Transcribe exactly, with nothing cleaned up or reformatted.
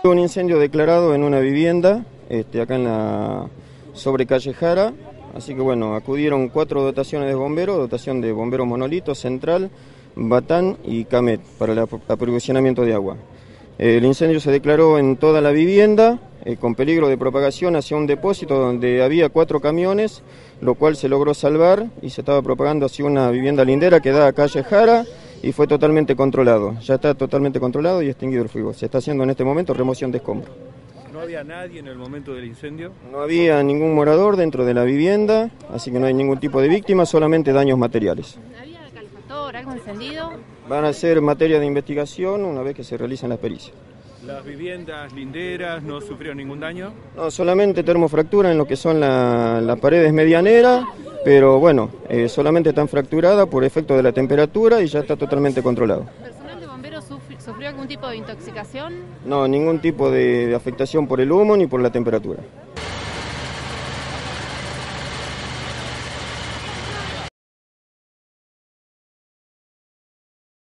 Un incendio declarado en una vivienda, este, acá en la sobre calle Jara, así que bueno, acudieron cuatro dotaciones de bomberos, dotación de bomberos Monolito, Central, Batán y Camet para el aprovisionamiento de agua. El incendio se declaró en toda la vivienda, eh, con peligro de propagación hacia un depósito donde había cuatro camiones, lo cual se logró salvar y se estaba propagando hacia una vivienda lindera que da a calle Jara y fue totalmente controlado. Ya está totalmente controlado y extinguido el fuego. Se está haciendo en este momento remoción de escombros. ¿No había nadie en el momento del incendio? No había ningún morador dentro de la vivienda, así que no hay ningún tipo de víctima, solamente daños materiales. ¿Había calefactor, algo encendido? Van a ser materia de investigación una vez que se realicen las pericias. ¿Las viviendas linderas no sufrieron ningún daño? No, solamente termofractura en lo que son las la paredes medianeras, pero bueno, eh, solamente están fracturadas por efecto de la temperatura y ya está totalmente controlado. ¿El personal de bomberos sufri, sufrió algún tipo de intoxicación? No, ningún tipo de, de afectación por el humo ni por la temperatura.